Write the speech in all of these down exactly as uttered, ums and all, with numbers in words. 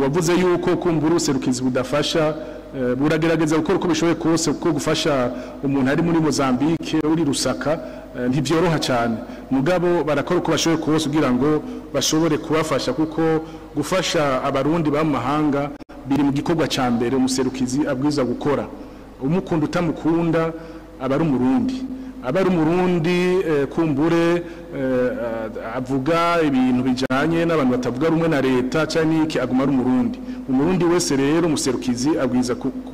wavuze yuko kumbura userukizi budafasha buragerageza gukora uko bishoboye kose kuko gufasha umuntu ari muri Mozambique uri Rusaka ntibyoroha cyane mugabo barakora uko bashoboye kose kugira ngo bashobore kubafasha kuko gufasha abarundi ba mahanga biri mu gikorwa ca mbere umuserukizi abwiza gukora umukunda utamukunda abari umurundi abari umurundi kumbure avuga ibintu bijanye n'abantu batavuga rumwe na leta cyane iki aguma ari umurundi umurundi wese rero umuserukizi abwiza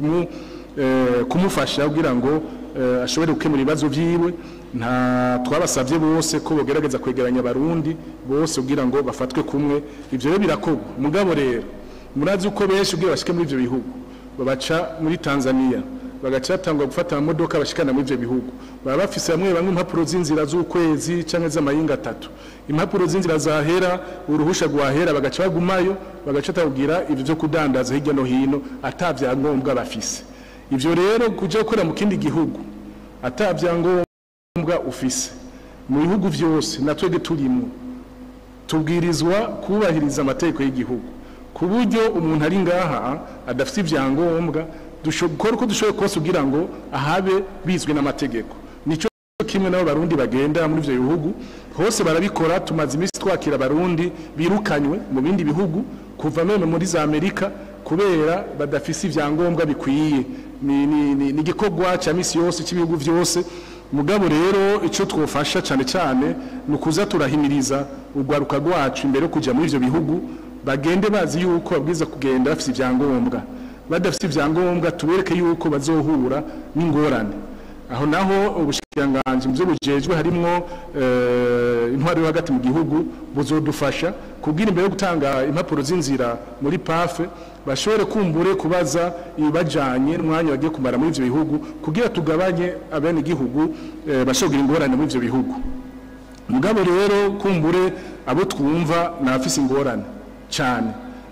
kumufasha kugira ngo ashobore gukemura ibibazo byiwe nta twabasavye bose ko bogerageza kwegeranya abarundi bose kugira ngo bafatwe kumwe ivyo rero birakorwa mugabo rero murazi uko benshi ugiye bashike muri ivyo bihugu babaca muri Tanzania bagacatangwa gufata amamodoka bashikana muri ivyo bihugu baba bafise bamwe bamwe impapuro z'inzira z'ukwezi canke z'amayinga atatu impapuro z'inzira zahera uruhusha rwahera bagaca bagumayo bagacata kugira ivyo byo kudandaza hirya no hino atavya ngombwa bafise ivyo rero kuja gukora mu kindi gihugu atavya ngombwa ufise mu bihugu vyose natwege turimo tubwirizwa kubahiriza amategeko y'igihugu ku buryo umuntu ari ngaha adafite ivyangombwa dushobora uko dushoboye kose kugira ngo ahabe bizwe n'amategeko nico kimwe nabo barundi bagenda muri ivyo bihugu hose barabikora tumaze imisi twakira abarundi birukanywe mu bindi bihugu kuva none muri za Amerika kubera badafise ivyangombwa bikwiye ni ni ni gikorwa ca misi yose cy'ibihugu vyose mugabo rero ico twofasha cyane cyane nukuza turahimiriza urwaruka rwacu imbere yo kuja muri ivyo bihugu bagende bazi yuko babwiza kugenda bafise ivyangombwa badafite ivyangombwa tubereke yuko bazohura n'ingorane aho naho ubushikiranganje muvyo bujejwe harimo intwari yo hagati mu gihugu buzodufasha kugira imbere yo gutanga impapuro z'inzira muri P A F bashobore kumbure kubaza ibajanye n'umwanya bagiye kumara muri ivyo bihugu kugira tugabanye abene gihugu bashogira ingorane muri ivyo bihugu mugabo rero kumbure abo twumva nafise ingorane cyane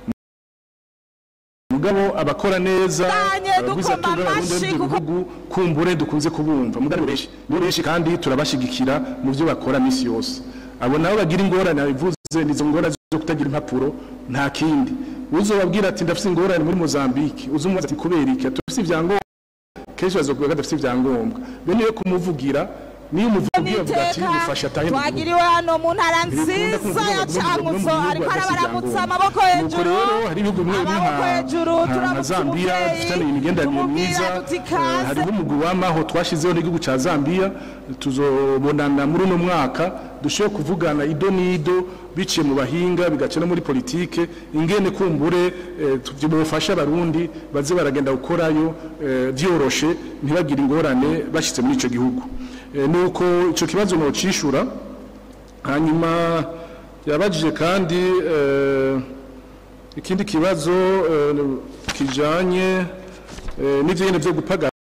mugabo abakora neza abaguza tugarundi bihugu kumbure dukunze kubumva mugabo benshi benshi kandi turabashigikira mu byo bakora misi yose abo nabo bagira ingorane bivuze nizo ngorane zo kutagira impapuro nta kindi uzobabwira ati ndafite ingorane muri Mozambique uzumubaza ati kubera iki tufite ivyangombwa kenshi bazokubwira dafite ivyangombwa bene yo kumuvugira niyo umuvugiye avuga ati gufasha tahe twagiriwe hano mu ntara nziza ya Cankuzo ariko arabaramutsa amaboko hejuru rero hari ibihugu bimwe nka Zambia dufitanye imigenderanire myiza hari n'umugwi w'amaho twashizeho n'igihugu ca Zambia tuzobonana muri uno mwaka dushoye kuvugana ido nido biciye mu bahinga bigacana muri politike ingene kumbure tubufasha abarundi baze baragenda gukorayo vyoroshe ntibagire ingorane bashitse muri ico gihugu nuko ico kibazo no cishura hanyuma yabajije kandi ikindi kibazo kijanye n'ivyo byo gupaga